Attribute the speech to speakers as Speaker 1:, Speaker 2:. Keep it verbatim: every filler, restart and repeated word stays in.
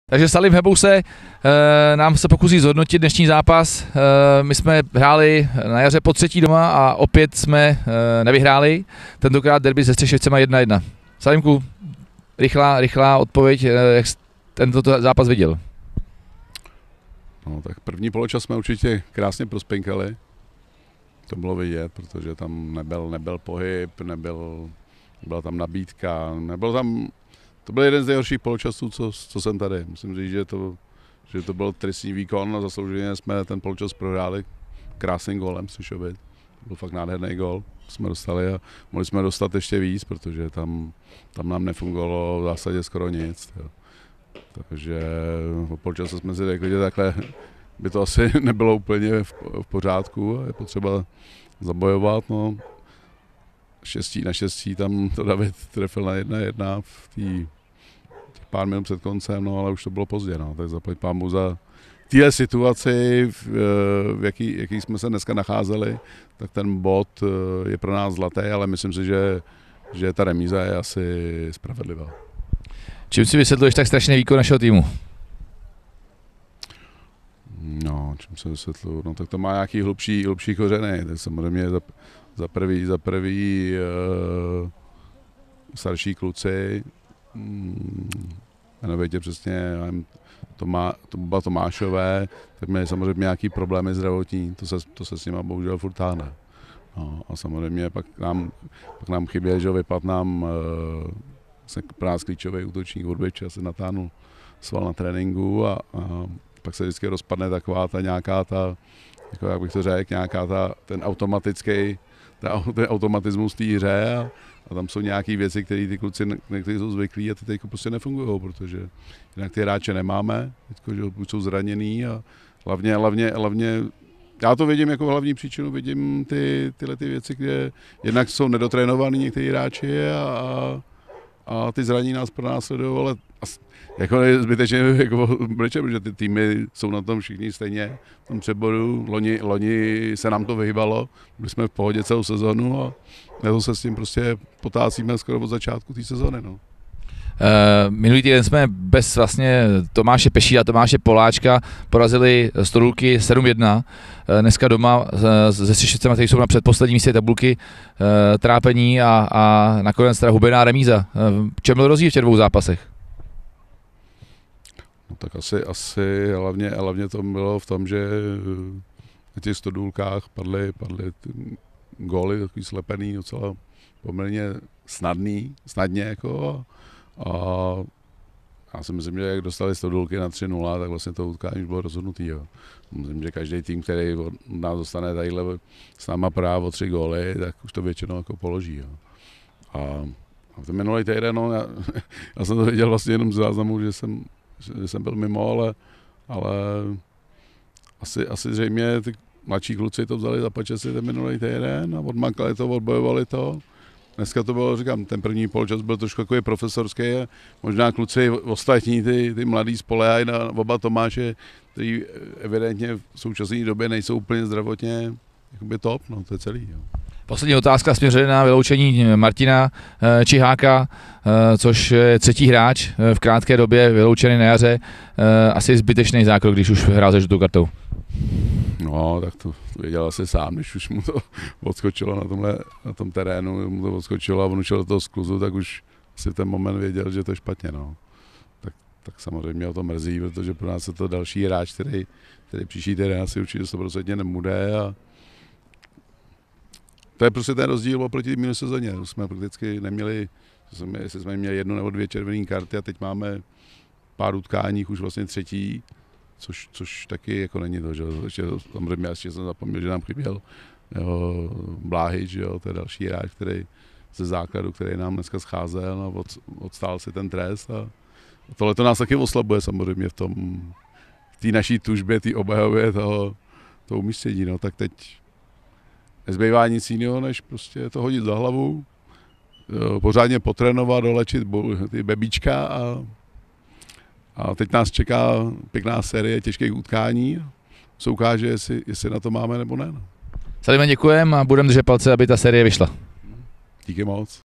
Speaker 1: Takže Salim Hebbouse e, nám se pokusí zhodnotit dnešní zápas. E, my jsme hráli na jaře po třetí doma a opět jsme e, nevyhráli. Tentokrát derby se Střešovcema jedna jedna. Salimku, rychlá, rychlá odpověď, e, jak jsi tento zápas viděl?
Speaker 2: No, tak první poločas jsme určitě krásně prospinkali. To bylo vidět, protože tam nebyl, nebyl pohyb, nebyl, byla tam nabídka, nebyl tam... To byl jeden z nejhorších poločasů, co, co jsem tady. Musím říct, že to, že to byl tristní výkon a zaslouženě jsme ten poločas prohráli krásným gólem Střešovic. To byl fakt nádherný gól, jsme dostali a mohli jsme dostat ještě víc, protože tam, tam nám nefungovalo v zásadě skoro nic. Jo. Takže po poločase jsme si řekli, že takhle by to asi nebylo úplně v, v pořádku a je potřeba zabojovat. No. Štěstí, naštěstí tam to David trefil na jedna jedna v tý, pár minut před koncem, no ale už to bylo pozdě, no, tak zaplať pámu za téhle situaci, v, v jaký, jaký jsme se dneska nacházeli, tak ten bod je pro nás zlatý, ale myslím si, že, že ta remíza je asi spravedlivá.
Speaker 1: Čím si vysvětluješ tak strašný výkon našeho týmu?
Speaker 2: No, čím se vysvětluju, no tak to má nějaký hlubší, hlubší kořeny, tak samozřejmě za, za prvý, za prvý uh, starší kluci, jmenovitě přesně Tomá, Toba Tomášové, tak měli samozřejmě nějaký problémy zdravotní, to se, to se s nima bohužel furt táhne. No, a samozřejmě pak nám, pak nám chyběl, že vypad nám uh, pro nás klíčový útočník Hudbič, se natáhnul sval na tréninku a, a pak se vždycky rozpadne taková ta nějaká ta, jako jak bych to řekl, nějaká ta, ten automatický, ta, ten automatismus té hře a, a tam jsou nějaké věci, které ty kluci, někteří jsou zvyklí a ty teď prostě nefungují, protože jinak ty hráče nemáme, teďko, že buď jsou zraněný a hlavně, hlavně, hlavně, já to vidím jako hlavní příčinu, vidím ty, tyhle ty věci, kde jednak jsou nedotrénovaní někteří hráči a, a, a ty zranění nás pronásledují, ale jako je zbytečně jako brečem, protože ty týmy jsou na tom všichni stejně v tom přeboru. Loni, loni se nám to vyhýbalo, byli jsme v pohodě celou sezonu a to se s tím prostě potácíme skoro od začátku té sezony. No.
Speaker 1: Uh, minulý týden jsme bez vlastně Tomáše Peší a Tomáše Poláčka porazili Stodulky sedm jedna. Uh, dneska doma se Střešovcema, kteří jsou na předposlední místě tabulky, uh, trápení a, a nakonec teda hubená remíza. Uh, v čem byl rozdíl v těch dvou zápasech?
Speaker 2: No tak asi, asi hlavně, hlavně to bylo v tom, že na těch Stodulkách padly, padly góly, takový slepený, docela poměrně snadný, snadně jako. A já si myslím, že jak dostali Stodulky na tři nula, tak vlastně to utkání už bylo rozhodnutý. Jo. Myslím, že každý tým, který od nás dostane tadyhle s náma právě o tři góly, tak už to většinou jako položí. Jo. A, a ten minulý týden, no, já, já jsem to viděl vlastně jenom z záznamu, že jsem, že jsem byl mimo, ale, ale asi, asi zřejmě ty mladší kluci to vzali za pačesy ten minulý týden a odmakali to, odbojovali to. Dneska to bylo, říkám, ten první poločas byl trošku takový profesorský a možná kluci ostatní, ty, ty mladí spoléhají na oba Tomáše, kteří evidentně v současné době nejsou úplně zdravotně jakoby top, no to je celý. Jo.
Speaker 1: Poslední otázka směřuje na vyloučení Martina Čiháka, což je třetí hráč v krátké době vyloučený na jaře. Asi zbytečný zákrok, když už hrál se žlutou kartou.
Speaker 2: No, tak to věděl asi sám, když už mu to odskočilo na, tomhle, na tom terénu, mu to odskočilo a on šel do toho skluzu, tak už si v ten moment věděl, že to je špatně. No. Tak, tak samozřejmě o to mrzí, protože pro nás je to další hráč, který, který příští týden asi určitě sto procent nebude. A to je prostě ten rozdíl oproti minulé sezóně. Jsme prakticky neměli, jestli jsme měli jednu nebo dvě červené karty a teď máme pár utkání, už vlastně třetí. Což, což taky jako není to, že ještě, samozřejmě já ještě jsem zapomněl, že nám chyběl jo, Bláhič, jo, to je další hráč, který ze základu, který nám dneska scházel a od, odstál si ten trest a tohle to nás taky oslabuje samozřejmě v tom, v té naší tužbě, té obhajově toho, toho umístění, no, tak teď nezbývá nic jiného, než prostě to hodit za hlavu, jo, pořádně potrénovat, dolečit ty bebíčka a A teď nás čeká pěkná série těžkých utkání. Se ukáže, jestli, jestli na to máme nebo ne.
Speaker 1: Salime, děkujeme a budeme držet palce, aby ta série vyšla.
Speaker 2: Díky moc.